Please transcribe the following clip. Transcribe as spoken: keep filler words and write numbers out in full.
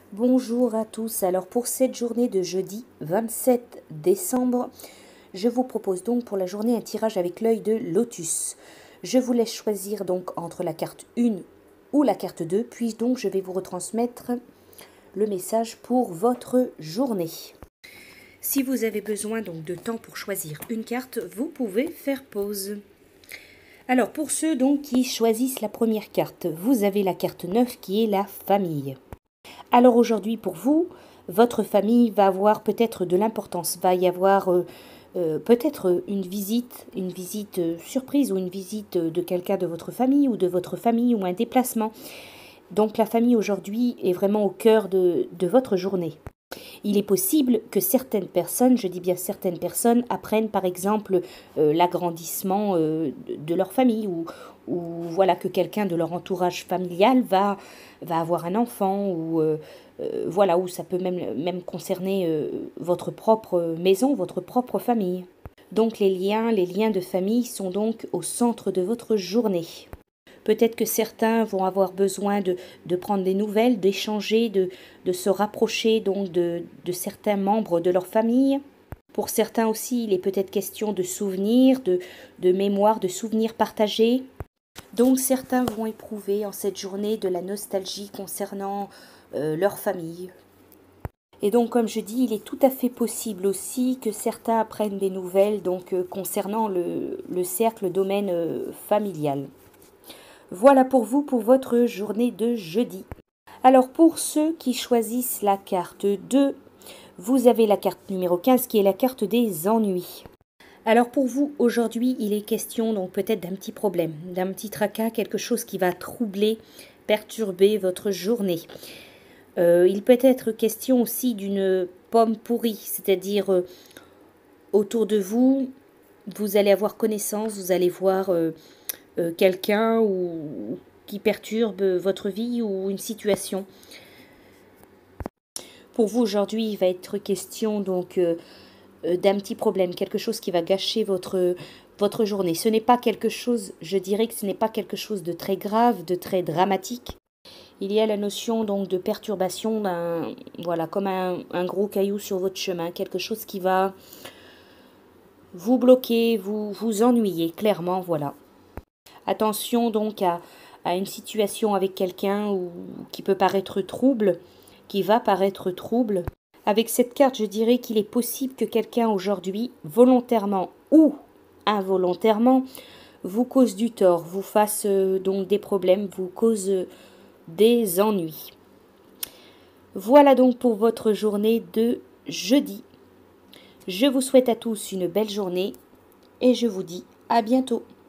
Bonjour à tous, alors pour cette journée de jeudi vingt-sept décembre, je vous propose donc pour la journée un tirage avec l'œil de lotus. Je vous laisse choisir donc entre la carte un ou la carte deux, puis donc je vais vous retransmettre le message pour votre journée. Si vous avez besoin donc de temps pour choisir une carte, vous pouvez faire pause. Alors pour ceux donc qui choisissent la première carte, vous avez la carte neuf qui est la famille. Alors aujourd'hui pour vous, votre famille va avoir peut-être de l'importance, va y avoir euh, euh, peut-être une visite, une visite euh, surprise ou une visite de quelqu'un de votre famille ou de votre famille ou un déplacement. Donc la famille aujourd'hui est vraiment au cœur de, de votre journée. Il est possible que certaines personnes, je dis bien certaines personnes, apprennent par exemple euh, l'agrandissement euh, de leur famille ou, ou voilà que quelqu'un de leur entourage familial va, va avoir un enfant ou euh, euh, voilà, ou ça peut même, même concerner euh, votre propre maison, votre propre famille. Donc les liens, les liens de famille sont donc au centre de votre journée. Peut-être que certains vont avoir besoin de, de prendre des nouvelles, d'échanger, de, de se rapprocher donc de, de certains membres de leur famille. Pour certains aussi, il est peut-être question de souvenirs, de, de mémoire, de souvenirs partagés. Donc certains vont éprouver en cette journée de la nostalgie concernant euh, leur famille. Et donc, comme je dis, il est tout à fait possible aussi que certains apprennent des nouvelles donc, euh, concernant le, le cercle, le domaine euh, familial. Voilà pour vous pour votre journée de jeudi. Alors pour ceux qui choisissent la carte deux, vous avez la carte numéro quinze qui est la carte des ennuis. Alors pour vous aujourd'hui il est question donc peut-être d'un petit problème, d'un petit tracas, quelque chose qui va troubler, perturber votre journée. Euh, il peut être question aussi d'une pomme pourrie, c'est-à-dire euh, autour de vous, vous allez avoir connaissance, vous allez voir... Euh, Euh, quelqu'un ou qui perturbe votre vie ou une situation. Pour vous aujourd'hui, il va être question donc euh, d'un petit problème, quelque chose qui va gâcher votre votre journée. Ce n'est pas quelque chose, je dirais que ce n'est pas quelque chose de très grave, de très dramatique. Il y a la notion donc de perturbation d'un voilà comme un, un gros caillou sur votre chemin, quelque chose qui va vous bloquer, vous vous ennuyer clairement, voilà. Attention donc à, à une situation avec quelqu'un qui peut paraître trouble, qui va paraître trouble. Avec cette carte, je dirais qu'il est possible que quelqu'un aujourd'hui, volontairement ou involontairement, vous cause du tort, vous fasse euh, donc des problèmes, vous cause euh, des ennuis. Voilà donc pour votre journée de jeudi. Je vous souhaite à tous une belle journée et je vous dis à bientôt.